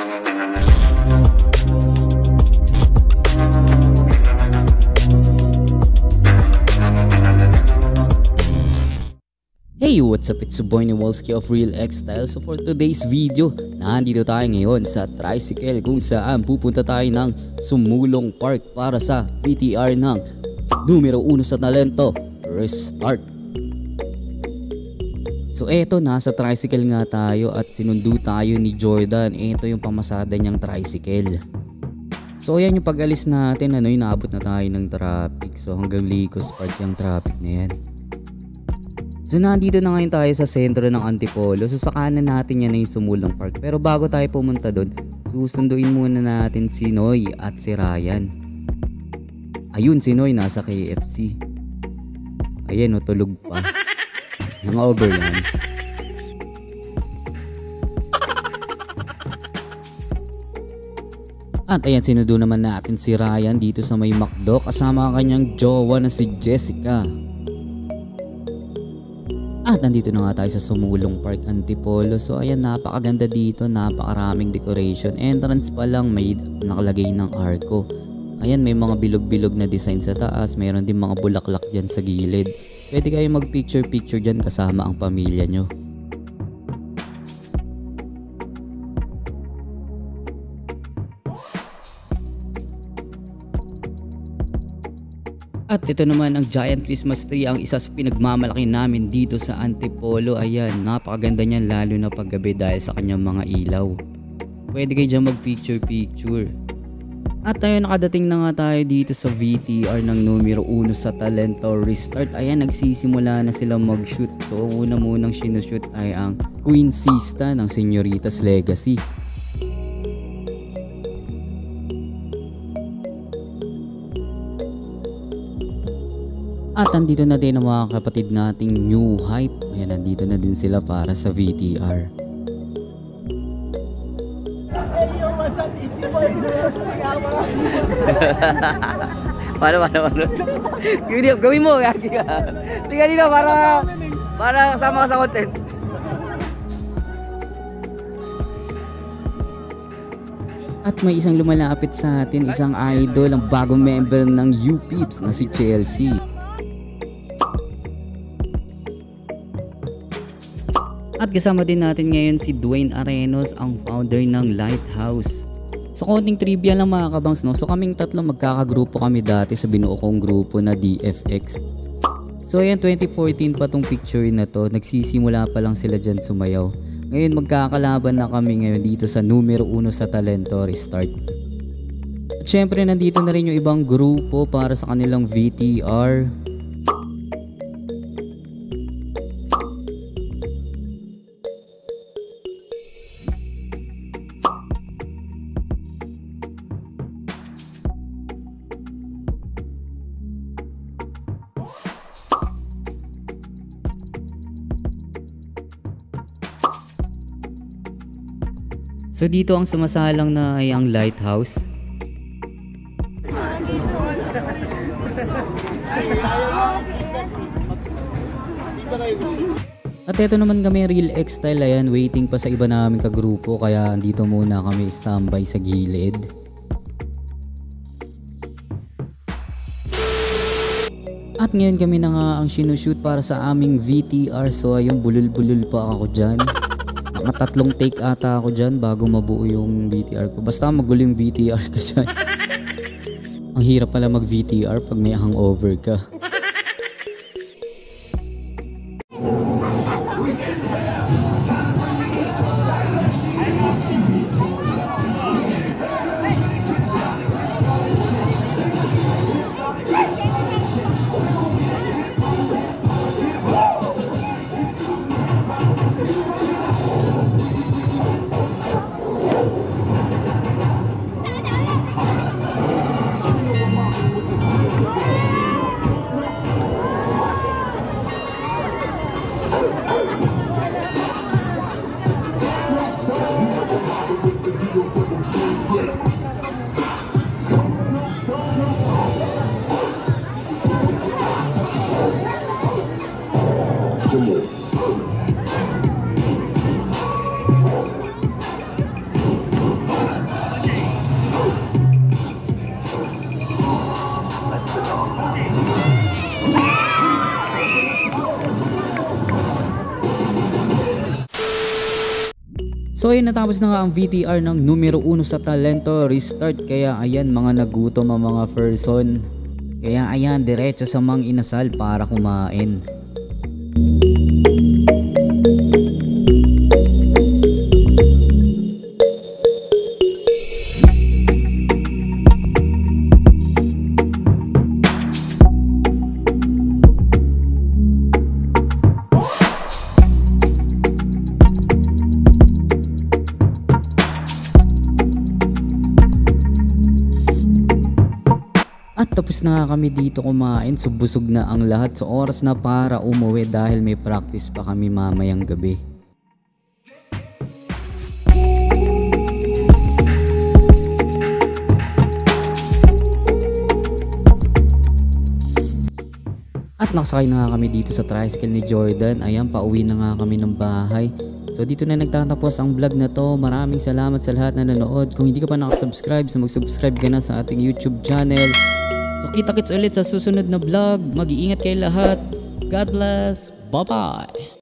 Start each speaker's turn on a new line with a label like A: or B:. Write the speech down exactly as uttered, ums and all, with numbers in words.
A: Hey, what's up? It's your boy Niwalski of Real X Style. So for today's video, nandito tayo ngayon sa tricycle kung saan pupunta tayo ng Sumulong Park para sa V T R ng numero uno sa talento, Restart. So eto, nasa tricycle nga tayo at sinundo tayo ni Jordan. Ito yung pamasada niyang tricycle. So ayan yung pag-alis natin, ano yung naabot na tayo ng traffic. So hanggang Licos Park yung traffic na yan. So nandito na ngayon tayo sa sentro ng Antipolo. So sa kanan natin yan na yung Sumulong Park. Pero bago tayo pumunta doon, susunduin muna natin si Noy at si Ryan. Ayun, si Noy nasa K F C. Ayan o, tulog pa. Hangover lang. At ayan, sinundo naman natin si Ryan dito sa may McDo kasama ang kanyang jowa na si Jessica. At nandito na nga tayo sa Sumulong Park, Antipolo. So ayan, napakaganda dito, napakaraming decoration. Entrance pa lang may nakalagay ng arko. Ayan, may mga bilog-bilog na design sa taas. Mayroon din mga bulaklak dyan sa gilid. Pwede kayo mag picture picture dyan kasama ang pamilya nyo. At ito naman ang giant Christmas tree, ang isa sa pinagmamalaki namin dito sa Antipolo. Ayan, napakaganda niyan lalo na paggabi dahil sa kanyang mga ilaw. Pwede kayo dyan mag picture picture. At ayun, nakadating na nga tayo dito sa V T R ng numero uno sa talento, Restart. Ayan, nagsisimula na sila mag shoot. So una munang sinushoot ay ang Queen Sista ng Señoritas Legacy. At nandito na din ang mga kapatid nating New Hype. Ayan, nandito na din sila para sa V T R.
B: Hey yo, what's up? Iti boy, interesting ako.
C: Paano, paano, paano? Gawin mo, gagi ka. Tingnan dito para, para kasama ka sa content.
A: At may isang lumalapit sa atin, isang idol, ang bagong member ng U-Peeps na si Chelsea. At kasama din natin ngayon si Dwayne Arenos, ang founder ng Lighthouse. So konting trivia lang mga kabangs, no? So kaming tatlo magkakagrupo kami dati sa binuo kong grupo na D F X. So ayan, twenty fourteen pa tong picture na to. Nagsisimula pa lang sila dyan sumayaw. Ngayon magkakalaban na kami ngayon dito sa numero uno sa talento, Restart. At syempre nandito na rin yung ibang grupo para sa kanilang V T R. So dito ang sumasalang na ay ang Lighthouse. At ito naman kami, Real X Style. Ayan, waiting pa sa iba namin kagrupo kaya andito muna kami standby sa gilid. At ngayon kami na nga ang sinushoot para sa aming V T R. So ayun, bulul-bulul pa ako dyan. Mga tatlong take ata ako dyan bago mabuo yung V T R ko. Basta magulo yung V T R ko dyan. Ang hirap pala mag V T R pag may hangover ka. So ayun, natapos na nga ang V T R ng numero uno sa Talento Restart. Kaya ayan, mga nagutom ang mga person. Kaya ayan, diretso sa Mang Inasal para kumain. At tapos na nga kami dito kumain, so busog na ang lahat. So oras na para umuwi dahil may practice pa kami mamayang gabi. At nakasakay na nga kami dito sa tricycle ni Jordan. Ayan, pauwi na nga kami ng bahay. So dito na nagtatapos ang vlog na to. Maraming salamat sa lahat na nanood. Kung hindi ka pa nakasubscribe, so mag-subscribe ka na sa ating YouTube channel. So kita-kits ulit sa susunod na vlog. Mag-iingat kayo lahat. God bless. Bye-bye.